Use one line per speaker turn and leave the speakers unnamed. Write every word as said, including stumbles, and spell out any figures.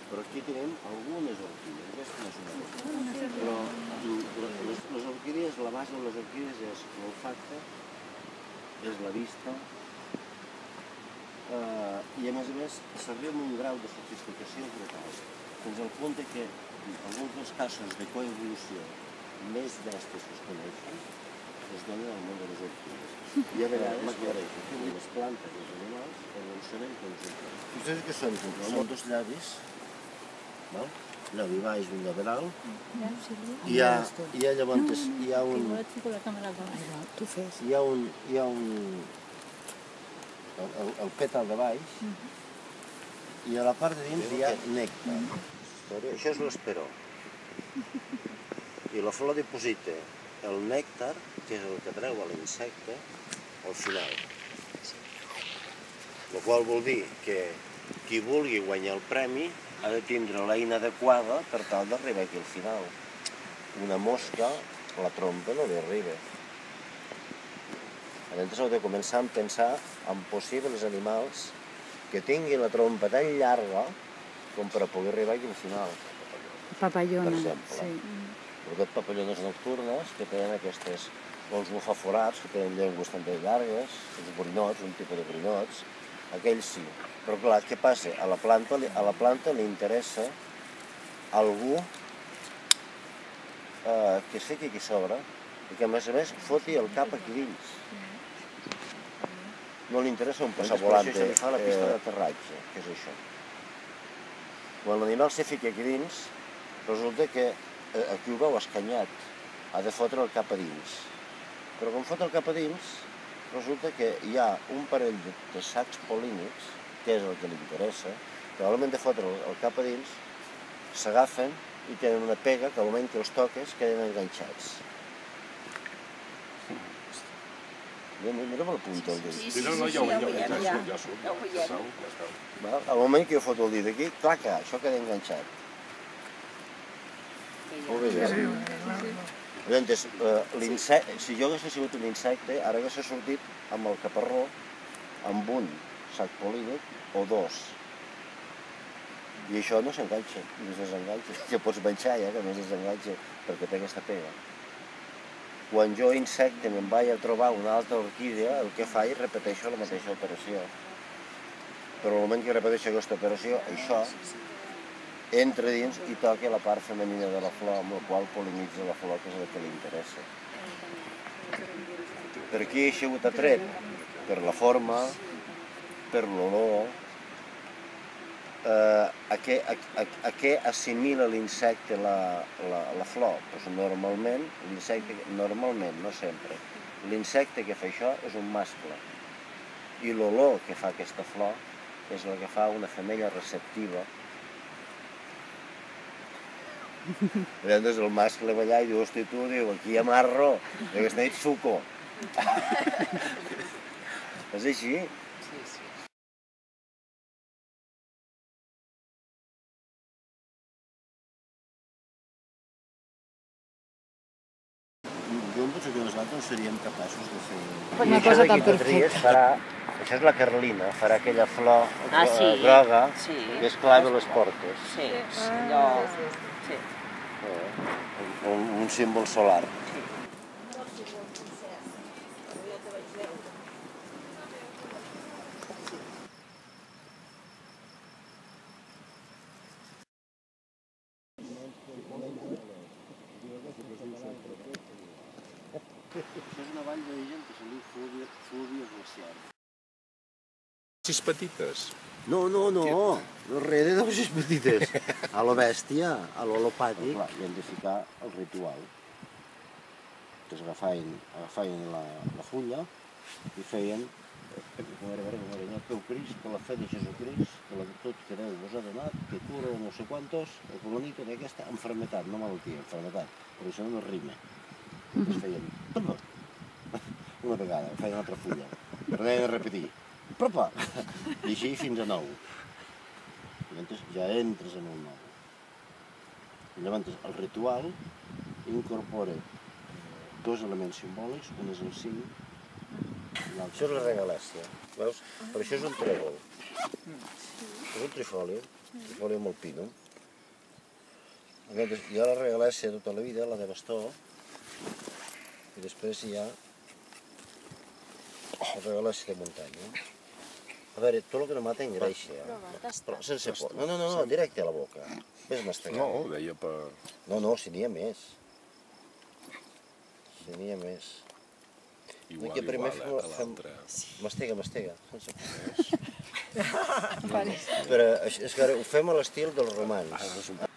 però aquí tenim algunes orquídees, aquesta no és una orquídea. Però les orquídees, la base de les orquídees és l'olfacte, és la vista, i a més a més s'arriba a un grau de sofisticació brutal, fins al punt que en alguns dels casos de coevolució més bèsties que es coneixen es donen al món de les orquídees. I a vegades, que les plantes i els animals evolucionen conjuntament. Vostès què són? Són dos llavis, llavi baix i un llavi alt. Hi ha llavors, hi ha un... Hi ha un... Hi ha un... el pètal de baix, i a la part de dins hi ha nèctar. Això és l'esperó. I la flor diposita el nèctar, que és el que treu a l'insecte, al final. El qual vol dir que qui vulgui guanyar el premi ha de tindre l'eina adequada per tal d'arribar aquí al final. Una mosca, la trompa no li arriba. Llavors heu de començar a pensar en possibles animals que tinguin la trompa tan llarga com per a poder arribar aquí al final.
Papallona,
per exemple. Sobretot papallones nocturnes que tenen aquestes, els bufaforats, que tenen llengües també llargues, els borinots, un tipus de borinots, aquells sí. Però clar, què passa? A la planta, a la planta li interessa algú eh, que es fiqui aquí a sobre i que a més a més foti el cap aquí dins. No li interessa un passavolante, això li fa la pista d'aterratge, que és això. Quan l'animal se fica aquí dins, resulta que aquí ho veu escanyat, ha de fotre el cap a dins. Però quan fot el cap a dins, resulta que hi ha un parell de sacs polínics, que és el que li interessa, que al moment de fotre el cap a dins, s'agafen i tenen una pega que al moment que els toques queden enganxats. Mira'm el punt del dit.
Sí, no, no, ja ho veiem, ja surt, ja surt.
Al moment que jo foto el dit aquí, claca, això queda enganxat. Ho veieu? Llavors, si jo hagués sigut un insecte, ara hagués sortit amb el caparró, amb un sac polínic o dos. I això no s'enganxa, no es desenganxa. Ja pots menjar, ja, que no es desenganxa, perquè té aquesta pega. Quan jo insecte me'n vaig a trobar una altra orquídea, el que faig és repeteixo la mateixa operació. Però al moment que repeteixo aquesta operació, això entra dins i toca la part femenina de la flor, amb la qual pol·linitza la flor, que és el que li interessa. Per qui he sigut atret? Per la forma, per l'olor, a què assimila l'insecte la flor? Normalment, l'insecte, normalment, no sempre, l'insecte que fa això és un mascle. I l'olor que fa aquesta flor és la que fa una femella receptiva. Llavors el mascle va allà i diu, hosti, tu, diu, aquí hi ha marro, aquesta nit suco. És així?
Sí, sí.
Jo em penso que nosaltres seríem capaços de fer...
Una cosa tan perfecta.
Això és la carlina, farà aquella flor groga que es clava a les portes.
Sí, allò...
Un símbol solar. Això és una vall d'origen que se diu Fúvia glacial.
Sis petites?
No, no, no, no res de dosis petites. A lo bèstia, a lo alopàtic, hi hem de ficar el ritual. Que agafaven la fulla i feien el teu Crist, que la fe de Jesucrist, que tot que Déu vos ha donat, que cura no sé quantos, el colonito d'aquesta enfermetat, no malaltia, enfermetat, però això no rima. Es feien, una vegada, feien una altra fulla, però anaven a repetir, propa, i així fins a nou. Llavors ja entres en el nou. Llavors el ritual incorpora dos elements simbòlics, un és el cinc, això és la regalèssia, veus? Però això és un trèvol. És un trifoli, trifoli amb el pino. Hi ha la regalèssia tota la vida, la de bastó, i després hi ha la regalèssia de muntanya. A veure, tot el que no mata engreixa, però sense por. No, no, no, directe a la boca. Ves mastegant.
No, deia per...
No, no, si n'hi ha més. Si n'hi ha més.
Igual, igual, eh, que l'altre.
Mastega, mastega. Però és que ho fem a l'estil dels romans.